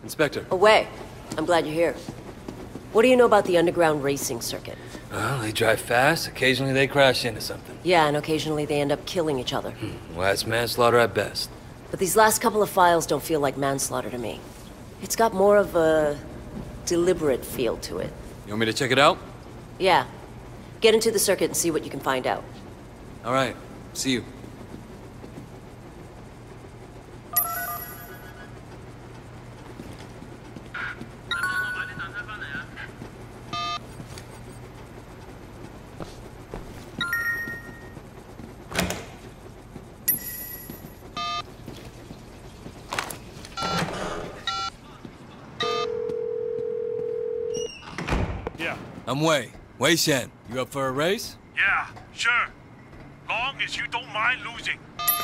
Inspector. Away. I'm glad you're here. What do you know about the underground racing circuit? Well, they drive fast. Occasionally they crash into something. Yeah, and occasionally they end up killing each other. Well, that's manslaughter at best. But these last couple of files don't feel like manslaughter to me. It's got more of a deliberate feel to it. You want me to check it out? Yeah. Get into the circuit and see what you can find out. All right. See you. I'm Wei Shen. You up for a race? Yeah, sure. Long as you don't mind losing.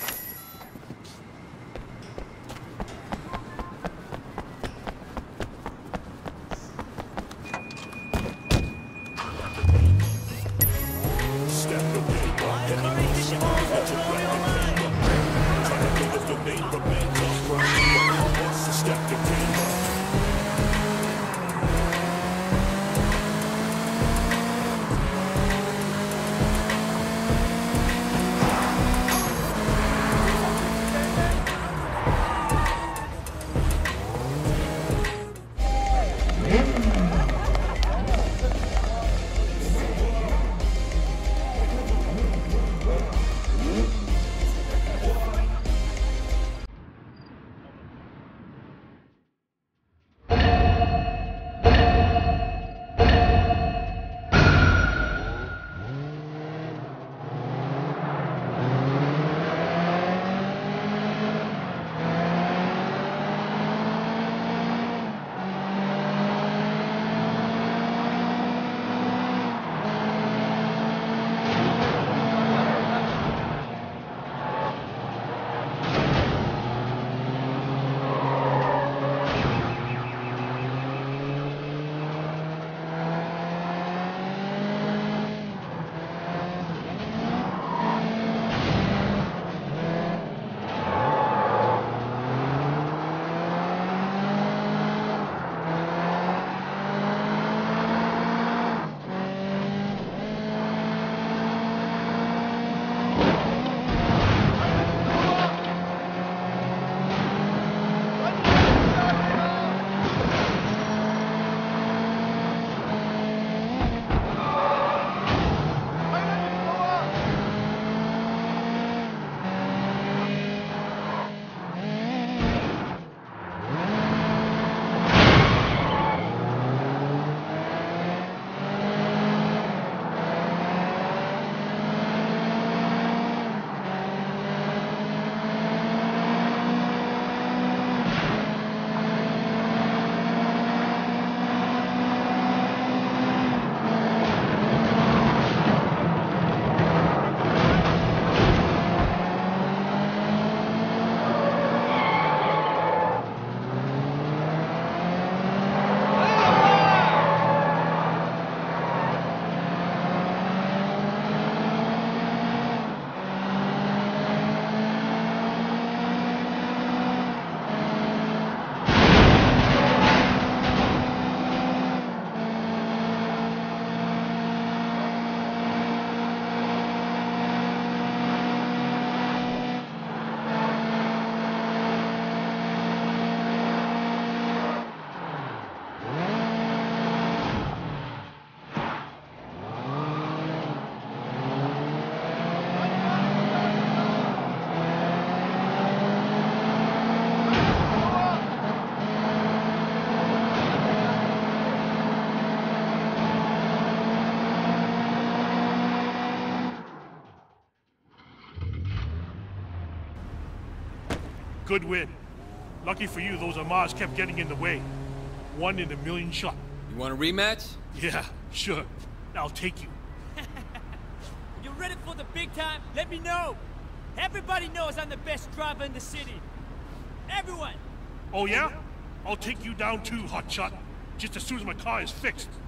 Good win. Lucky for you, those Amars kept getting in the way. 1 in a million shot. You want a rematch? Yeah, sure. I'll take you. You're ready for the big time? Let me know. Everybody knows I'm the best driver in the city. Everyone. Oh yeah? I'll take you down too, hotshot. Just as soon as my car is fixed.